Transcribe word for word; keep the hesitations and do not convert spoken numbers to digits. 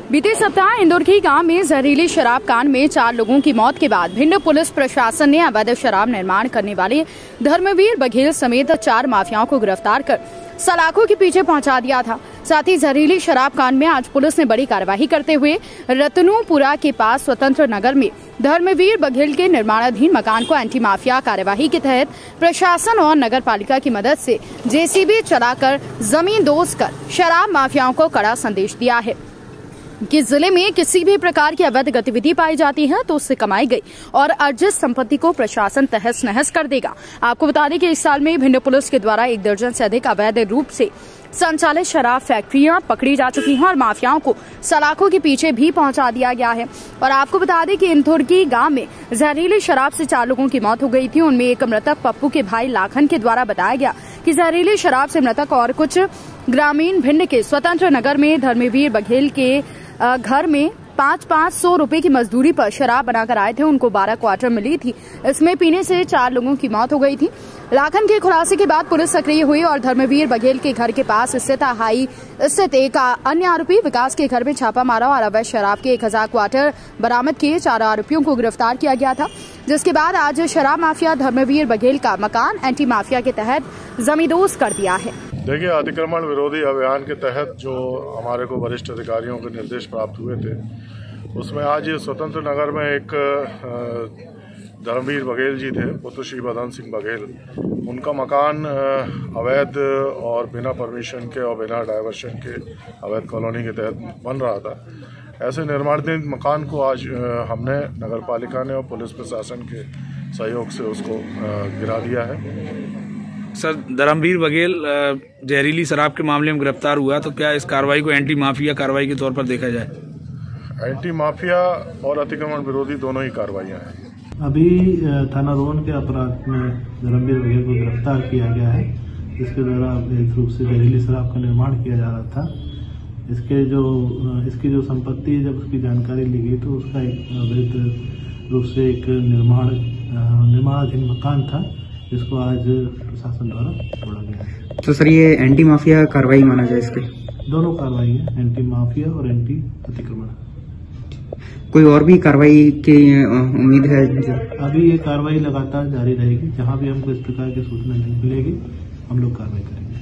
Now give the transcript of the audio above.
बीते सप्ताह इंदुरकी गांव में जहरीली शराब कांड में चार लोगों की मौत के बाद भिंड पुलिस प्रशासन ने अवैध शराब निर्माण करने वाले धर्मवीर बघेल समेत चार माफियाओं को गिरफ्तार कर सलाखों के पीछे पहुंचा दिया था। साथ ही जहरीली शराब कांड में आज पुलिस ने बड़ी कार्रवाई करते हुए रतनूपुरा के पास स्वतंत्र नगर में धर्मवीर बघेल के निर्माणाधीन मकान को एंटी माफिया कार्यवाही के तहत प्रशासन और नगर पालिका की मदद से जेसीबी चलाकर जमीन दोस्त कर शराब माफियाओं को कड़ा संदेश दिया है कि जिले में किसी भी प्रकार की अवैध गतिविधि पाई जाती है तो उससे कमाई गई और अर्जित संपत्ति को प्रशासन तहस नहस कर देगा। आपको बता दें कि इस साल में भिंड पुलिस के द्वारा एक दर्जन से अधिक अवैध रूप से संचालित शराब फैक्ट्रियां पकड़ी जा चुकी हैं और माफियाओं को सलाखों के पीछे भी पहुंचा दिया गया है। और आपको बता दें कि इंदुरकी गांव में जहरीली शराब से चार लोगों की मौत हो गई थी। उनमें एक मृतक पप्पू के भाई लाखन के द्वारा बताया गया कि जहरीली शराब से मृतक और कुछ ग्रामीण भिंड के स्वतंत्र नगर में धर्मवीर बघेल के घर में पाँच पाँच सौ रुपए की मजदूरी पर शराब बनाकर आए थे। उनको बारह क्वार्टर मिली थी। इसमें पीने से चार लोगों की मौत हो गई थी। लाखन के खुलासे के बाद पुलिस सक्रिय हुई और धर्मवीर बघेल के घर के पास स्थित हाई स्थित एक अन्य आरोपी विकास के घर में छापा मारा और अवैध शराब के एक हजार क्वार्टर बरामद किए। चार आरोपियों को गिरफ्तार किया गया था, जिसके बाद आज शराब माफिया धर्मवीर बघेल का मकान एंटी माफिया के तहत जमींदोज कर दिया है। देखिए, अतिक्रमण विरोधी अभियान के तहत जो हमारे को वरिष्ठ अधिकारियों के निर्देश प्राप्त हुए थे, उसमें आज स्वतंत्र नगर में एक धर्मवीर बघेल जी थे, पुत्र श्री बदन सिंह बघेल। उनका मकान अवैध और बिना परमिशन के और बिना डायवर्शन के अवैध कॉलोनी के तहत बन रहा था। ऐसे निर्माणाधीन मकान को आज हमने नगर पालिका ने और पुलिस प्रशासन के सहयोग से उसको गिरा दिया है। सर, धर्मवीर बघेल जहरीली शराब के मामले में गिरफ्तार हुआ, तो क्या इस कार्रवाई को एंटी माफिया कार्रवाई के तौर पर देखा जाए? एंटी माफिया और अतिक्रमण विरोधी दोनों ही कार्रवाइयां हैं। अभी थाना रोहन के अपराध में धर्मवीर बघेल को गिरफ्तार किया गया है। इसके द्वारा एक रूप से जहरीली शराब का निर्माण किया जा रहा था। इसके जो इसकी जो संपत्ति, जब उसकी जानकारी ली गई तो उसका एक अवैध रूप से एक निर्माण निर्माणाधीन मकान था, जिसको आज प्रशासन द्वारा तोड़ा गया है। तो सर, ये एंटी माफिया कार्रवाई माना जाए? इसके दोनों कार्रवाई है, एंटी माफिया और एंटी अतिक्रमण। कोई और भी कार्रवाई की उम्मीद है? अभी ये कार्रवाई लगातार जारी रहेगी। जहां भी हमको इस प्रकार की सूचना मिलेगी, हम लोग कार्रवाई करेंगे।